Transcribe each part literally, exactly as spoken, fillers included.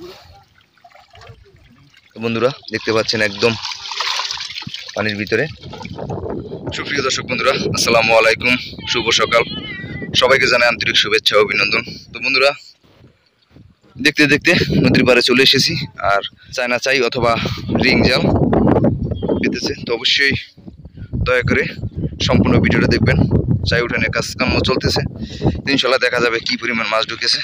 তো বন্ধুরা দেখতে পাচ্ছেন একদম পানির ভিতরে। সুপ্রিয় দর্শক বন্ধুরা, আসসালামু আলাইকুম, শুভ সকাল। সবাইকে জানাই আন্তরিক শুভেচ্ছা ও অভিনন্দন। তো বন্ধুরা দেখতে দেখতে নদীর পাড়ে চলে এসেছি, আর চায়না চাই অথবা রিং জাল পেতেছে। তো অবশ্যই দয়া করে সম্পূর্ণ ভিডিওটা দেখবেন। চাই উঠানের কাজ কাম্য চলতেছে, ইনশাল্লাহ দেখা যাবে কি পরিমাণ মাছ ঢুকেছে।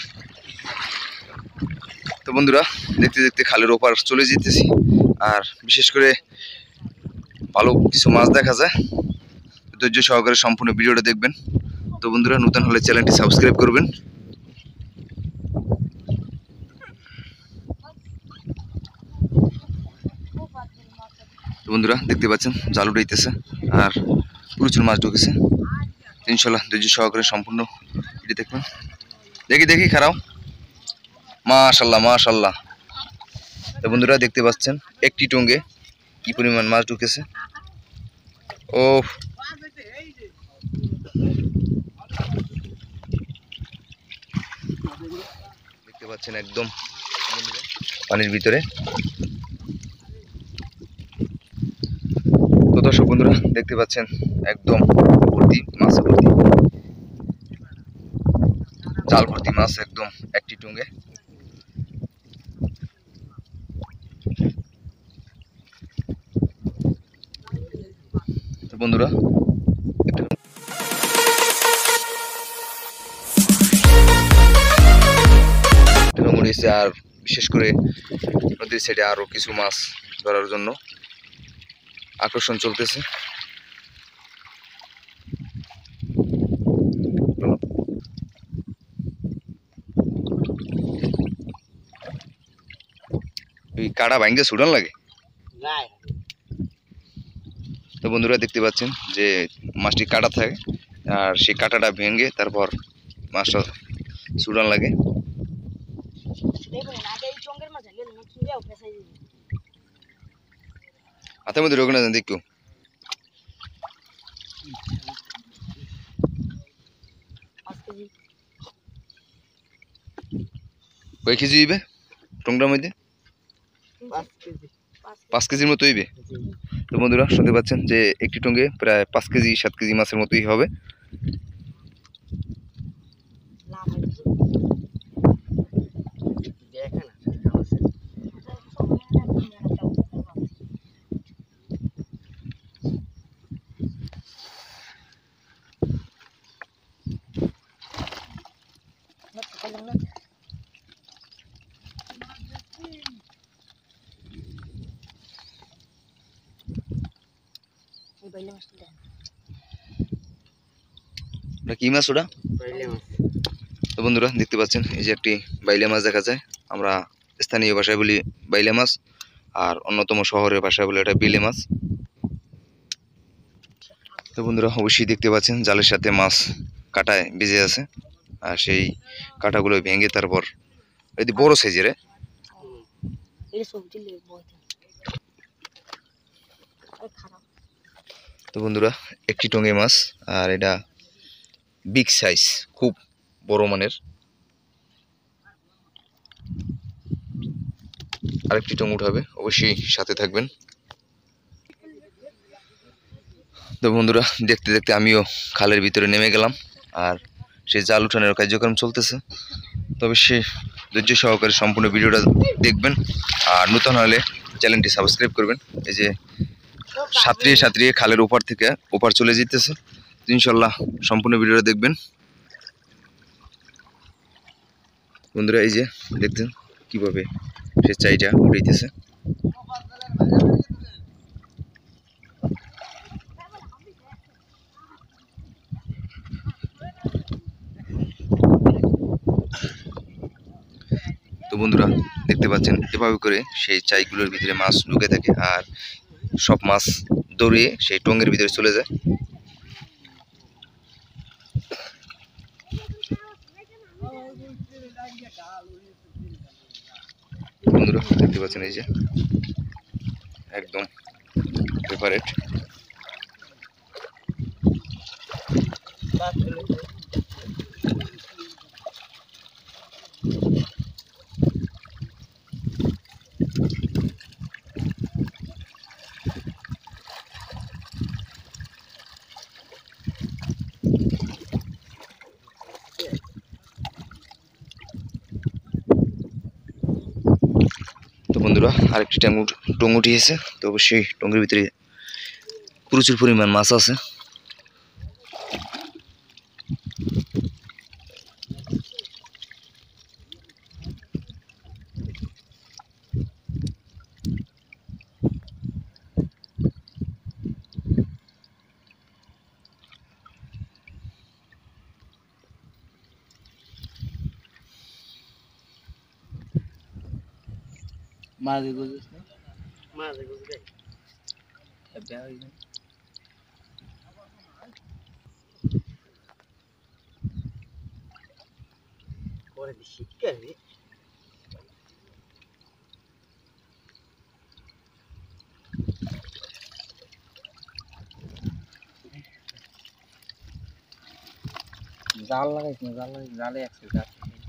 তো বন্ধুরা দেখতে দেখতে খালের ওপার চলে যেতেছি, আর বিশেষ করে ভালো কিছু মাছ দেখা যায়। ধৈর্য সহকারে সম্পূর্ণ ভিডিওটা দেখবেন। তো বন্ধুরা নতুন হলে চ্যানেলটি সাবস্ক্রাইব করবেন। তো বন্ধুরা দেখতে পাচ্ছেন জাল উঠাইতেছে, আর প্রচুর মাছ ঢুকেছে। ইনশাল্লাহ ধৈর্য সহকারে সম্পূর্ণ ভিডিও দেখবেন। দেখি দেখি খারাপ, মাশাল্লাহ মাশাল্লাহ। তো বন্ধুরা দেখতে পাচ্ছেন একটি টঙ্গে কি পরিমাণ মাছ ঢুকেছে। ও দেখতে পাচ্ছেন একদম পানির ভিতরে। তো দর্শক বন্ধুরা দেখতে পাচ্ছেন একদম ভর্তি মাছ, ভর্তি জাল ভর্তি মাছ একদম একটি টুঙ্গে। তো বন্ধুরা আর বিশেষ করে নদীর সাইডে আরো কিছু মাছ ধরার জন্য আকর্ষণ চলতেছে। কাটা ভাঙ্গে ছুটান লাগে। তো বন্ধুরা দেখতে পাচ্ছেন যে মাছটি কাটা থাকে, আর সেই কাটাটা ভেঙে তারপর মাছটা ছুটান লাগে। হাতের মধ্যে রোগ না জান দেখো কয় কেজি হইবে টংটার মধ্যে? পাঁচ কেজির মতো হইবে। তো বন্ধুরা শুনতে পাচ্ছেন যে একটি টঙ্গে প্রায় পাঁচ কেজি সাত কেজি মাছের মতোই হবে। কি মাছ ওটা? তো বন্ধুরা দেখতে পাচ্ছেন এই যে একটি বাইলা মাছ দেখা যায়। আমরা স্থানীয় ভাষায় বলি বাইলা মাছ, আর অন্যতম শহরের ভাষায় বলে এটা বিলে মাছ। তো বন্ধুরা অবশ্যই দেখতে পাচ্ছেন জালের সাথে মাছ কাটায় বেজে আছে, আর সেই কাটাগুলো ভেঙে তারপর এই বড় সাইজের। তো বন্ধুরা একটি টঙ্গে মাছ, আর এটা বিগ সাইজ, খুব বড় মানের। আরেকটি টং উঠাবে, অবশ্যই সাথে থাকবেন। তো বন্ধুরা দেখতে দেখতে আমিও খালের ভিতরে নেমে গেলাম, আর সেই জাল উঠানোর কার্যক্রম চলতেছে। তো অবশ্যই ধৈর্য সহকারে সম্পূর্ণ ভিডিওটা দেখবেন, আর নতুন হলে চ্যানেলটি সাবস্ক্রাইব করবেন। এই যে সাঁতরিয়ে সাঁতরিয়ে খালের ওপার থেকে ওপার চলে যেতেছে। ইনশাল্লাহ সম্পূর্ণ ভিডিওটা দেখবেন। বন্ধুরা এই যে দেখতেন কিভাবে সে চাইটা উঠাইতেছে। তো বন্ধুরা দেখতে পাচ্ছেন এভাবে করে সেই চাইগুলোর ভিতরে মাছ ঢুকে থাকে, আর সব মাছ দৌড়িয়ে সেই টঙ্গের ভিতরে চলে যায়। বন্ধুরা দেখতে পাচ্ছেন এই যে একদম ফেভারেট। বন্ধুরা আরেকটি ট্যাঙ্গু টং উঠিয়েছে, তো অবশ্যই টঙ্গের ভিতরে প্রচুর পরিমাণ মাছ আছে। মাঝে গুজিস না মাঝে গুজি দেয় পরে শিক্ষা রে জাল লাগাইছ না, জাল লাগাই জালে আছে জাল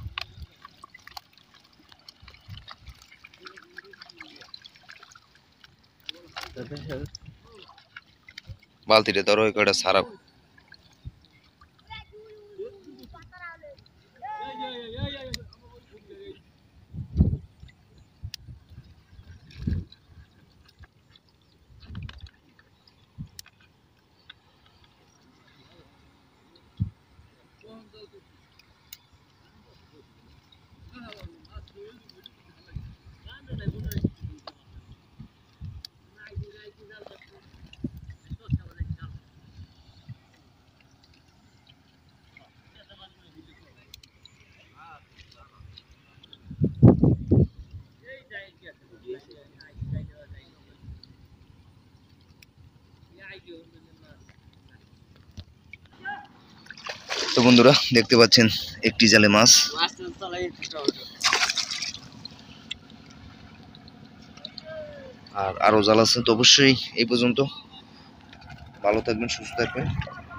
বালতিটা ধরো কয়টা সারা। তো বন্ধুরা দেখতে পাচ্ছেন একটি জালে মাছ, আর আরো জাল আছে। তো অবশ্যই এই পর্যন্ত, ভালো থাকবেন, সুস্থ থাকবেন।